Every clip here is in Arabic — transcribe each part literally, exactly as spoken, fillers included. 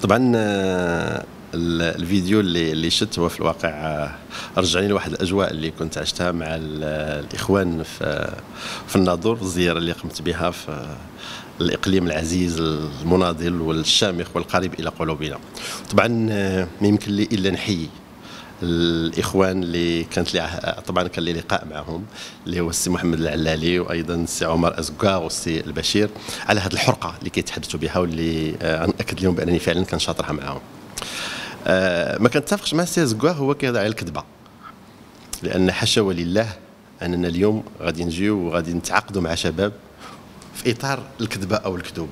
طبعا آه، ال- الفيديو اللي اللي شفت هو في الواقع آه، رجعني لواحد الاجواء اللي كنت عشتها مع ال- الاخوان في في الناظور، الزياره اللي قمت بها في الاقليم العزيز المناضل والشامخ والقريب الى قلوبنا. طبعا آه، ما يمكن لي الا نحيي الاخوان اللي كانت لي ع- طبعا كان لي لقاء معهم، اللي هو السي محمد العلالي وايضا السي عمر ازكا والسي البشير، على هذه الحرقه اللي كيتحدثوا بها واللي آه، ناكد لهم بانني فعلا كنشاطرها معهم. آه، ما كنتفقش مع السي ازكا، هو كيهضر على الكذبه، لان حاشا ولله اننا اليوم غادي نجيو وغادي نتعاقدوا مع شباب في اطار الكذبه او الكذوب.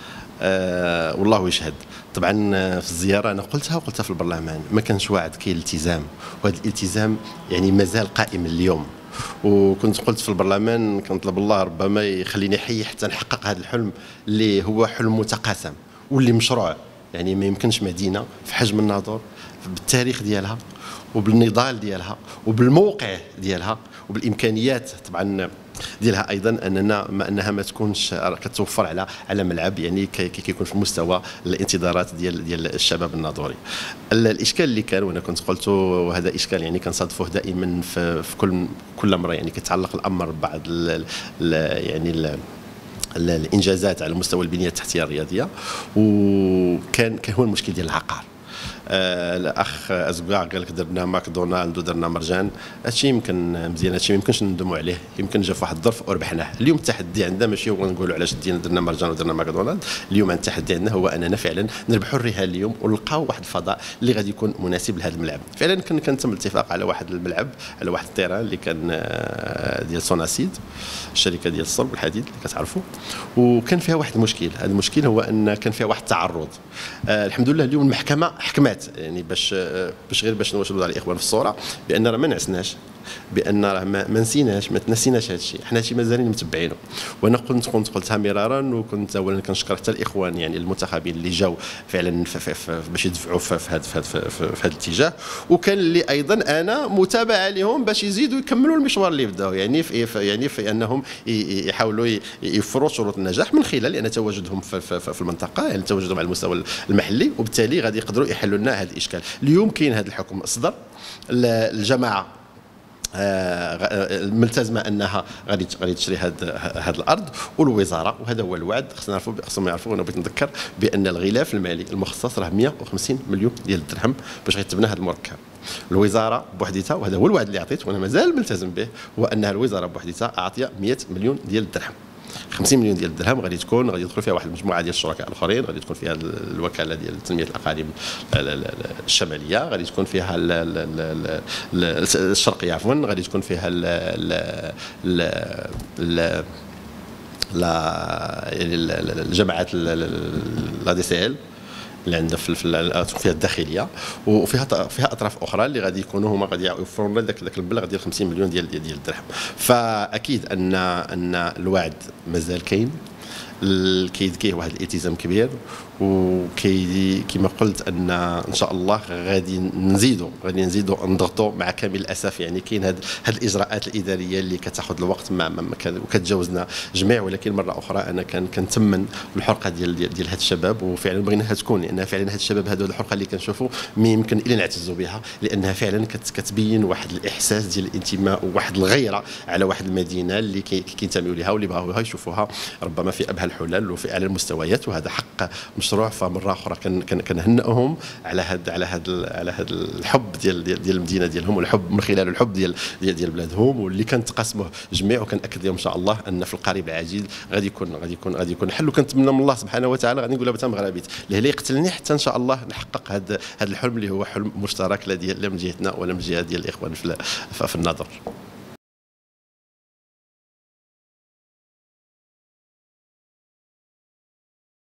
آه والله يشهد. طبعا آه، في الزياره انا قلتها وقلتها في البرلمان، ما كانش واعد كاين الالتزام، وهذا الالتزام يعني مازال قائم اليوم. وكنت قلت في البرلمان كنطلب الله ربما يخليني حي حتى نحقق هذا الحلم اللي هو حلم متقاسم واللي مشروع. يعني ما يمكنش مدينه في حجم الناظور بالتاريخ ديالها وبالنضال ديالها وبالموقع ديالها وبالامكانيات طبعا ديالها ايضا، اننا ما انها ما تكونش كتوفر على على ملعب يعني كي كيكون في مستوى الانتظارات ديال ديال الشباب الناظوري. ال- الاشكال اللي كان وانا كنت قلته، وهذا اشكال يعني كنصادفوه دائما في, في كل كل مره يعني كيتعلق الامر ببعض ال ال يعني ال الانجازات على مستوى البنيه التحتيه الرياضيه، وكان كان هو المشكل ديال العقار. آه الاخ ازكا قال لك درنا ماكدونالد ودرنا مرجان، هادشي يمكن مزيان، هادشي ما يمكنش ندموا عليه، يمكن جا في واحد الظرف وربحناه. اليوم التحدي عندنا ماشي هو نقولوا علاش دينا درنا مرجان ودرنا ماكدونالد، اليوم التحدي عندنا هو اننا فعلا نربحوا الرهان اليوم ونلقاو واحد الفضاء اللي غادي يكون مناسب لهذا الملعب. فعلا كان كان تم الاتفاق على واحد الملعب، على واحد التيران اللي كان آه، ديال سوناسيد، الشركه ديال الصلب والحديد اللي كتعرفوا، وكان فيها واحد المشكل. هذا المشكل هو ان كان فيها واحد التعرض. آه الحمد لله اليوم المحكمه حكمات يعني باش باش غير باش نوصلوا على الاخوان في الصوره بان راه ما نعسناش، بان راه ما ما نسيناش ما تنسيناش هذا الشيء، حنا شي مازالين متبعينه. وانا كنت كنت قلتها مرارا، وكنت اولا كنشكر حتى الاخوان يعني المنتخبين اللي جاوا فعلا ف- ف- ف- باش يدفعوا في في هذا في هذا في هذا الاتجاه، وكان اللي ايضا انا متابعه لهم باش يزيدوا يكملوا المشوار اللي بداوا يعني في في- يعني في انهم ي- ي- يحاولوا ي- يوفروا شروط النجاح من خلال ان تواجدهم في, في, في المنطقه، يعني تواجدهم على المستوى المحلي، وبالتالي غادي يقدروا يحلوا لنا هذا الاشكال. اليوم كاين هذا الحكم اصدر، الجماعه آه، ملتزمه انها غادي غادي تشري هذه هذه الارض، والوزاره وهذا هو الوعد. خصنا نعرفوا خصهم يعرفوا، انا بغيت نذكر بان الغلاف المالي المخصص راه مئة وخمسين مليون ديال الدرهم باش غيتبنى هذا المركب. الوزاره بوحديتها، وهذا هو الوعد اللي عطيت وانا مازال ملتزم به، هو انها الوزاره بوحديتها اعطيه مئة مليون ديال الدرهم. خمسين مليون ديال الدرهم غادي تكون غادي يدخل فيها واحد المجموعه ديال الشركاء الاخرين، غادي تكون فيها الوكاله ديال تنميه الاقاليم الشماليه، غادي تكون فيها ال- ال- ال- ال- الشرقيه عفوا، غادي تكون فيها ال ال ال ال لا يعني ال- ال- الجماعات لا دي سي ال اللي عندنا في في فيها الداخليه، وفيها فيها اطراف اخرى اللي غادي يكونوا هما غادي يوفروا لنا ذاك ذاك المبلغ ديال خمسين مليون ديال ديال ديال الدرهم. فاكيد ان ان الوعد مازال كاين، كيدكيه واحد الالتزام كبير، وكي كما قلت ان ان شاء الله غادي نزيدوا غادي نزيدوا نضغطوا مع كامل الاسف. يعني كاين هاد هاد الاجراءات الاداريه اللي كتاخذ الوقت ما, ما ما كان وكتجاوزنا جميع، ولكن مره اخرى انا كان كنتمن الحرقه ديال ديال, ديال هاد الشباب، وفعلا بغيناها تكون، لان فعلا هاد الشباب هادو الحرقه اللي كنشوفوا ما يمكن الا نعتزوا بها، لانها فعلا كت كتبين واحد الاحساس ديال الانتماء وواحد الغيره على واحد المدينه اللي كينتميوا لها واللي بغاوها يشوفوها ربما في ابهى الحلل وفي اعلى المستويات. وهذا حق مشروع، فمره اخرى كنهنئهم على هذا على هذا على هذا الحب ديال ديال, ديال المدينه ديالهم، والحب من خلال الحب ديال ديال, ديال بلادهم، واللي كنتقاسموه جميع. وكنأكد لهم ان شاء الله ان في القريب العاجل غادي يكون غادي يكون غادي يكون حل. وكنتمنى من الله سبحانه وتعالى غادي نقولها بتا مغربيت اللي لا يقتلني حتى ان شاء الله نحقق هذا هذا الحلم اللي هو حلم مشترك لا ديال لا من جهتنا ولا من جهه ديال الاخوان في في النظر.